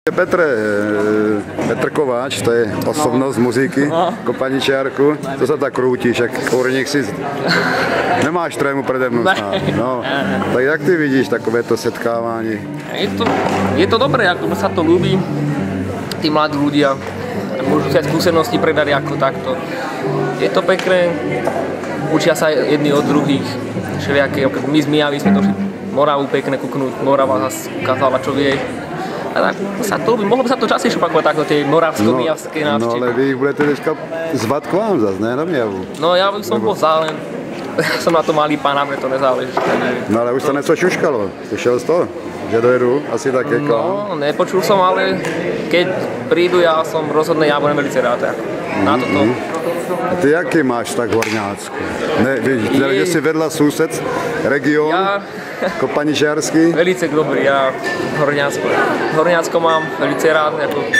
Petr Kováč, to je osobnost muziky, kopaničárku, to se tak krútíš, jak horník si nemáš trému prede mnou snad. No, tak jak ty vidíš takovéto setkávání? Je to dobré, ako sa to ľúbi, tí mladí ľudia môžu si aj skúsenosti predať ako takto. Je to pekné, učia sa jedni od druhých, všelijaké, my z Mijavy sme došli Moravu pekne kúknúť, Morava zase ukázala, čo vie. A tak sa to ľúbi, mohlo by sa to častejšie opakovať takto, tie moravsko-mijavské návštevy. No ale vy ich budete dneska zvať k vám zase, ne? Na Mijavu. No ja by som bol zálen. Som na to malý pán, na mne to nezáleží. No ale už sa něco šuškalo, slyšel jsi to? Že dojedu asi také k vám? No, nepočul som, ale keď prídu, ja som rozhodne, ja budem velice rád. Na toto. A ty jaký máš tak Horňácku? Ne, víš, že si vedla sused, region, kopaničársky? Velice dobrý, ja Horňácko mám velice rád.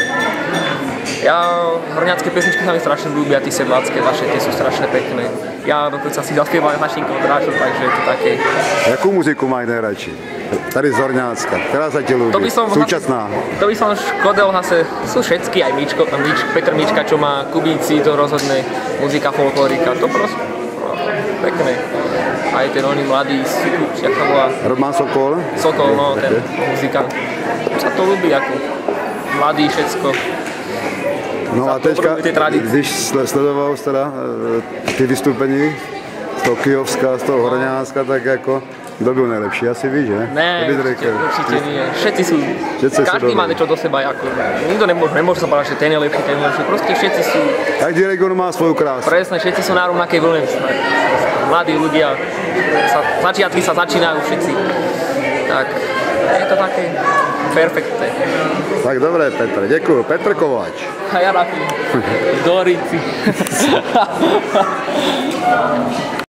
Horňácké pesničky sa mi strašne ľúbia, tí sedlácké vaše, tie sú strašne pekné. Ja dokonca si zaspieval s naším Kondráčom, takže je to také. Jakou muziku máš nejradši? Tady z Horňácka, která sa ti ľúbi? Súčasná? To by som škodil zase, sú všetky, aj Petr Mička, čo má Kubíci, to rozhodne muzika folklorika, to proste pekné. Aj ten oný mladý, jak sa volá? Roman Sokol? Sokol, no, ten muzikant. Sa to ľúbi, ako mladý, všetko. No a teďka, když sledoval jsi teda ty vystoupení z toho Kyjovska, z toho Horňácka, tak jako, kdo byl nejlepší? Asi víš, že? Ne, určite nie. Všetci sú, každý má niečo do seba, ako, nikto nemôže sa povedať, že ten je lepší, proste všetci sú. Každý region má svoju krásu. Presne, všetci sú na rovnakej vlne. Mladí ľudia, začiatky sa začínajú všetci. Tak, je to také perfektné. Tak dobré, Petr, děkuju. Petr Kováč. A ja taký Dorici.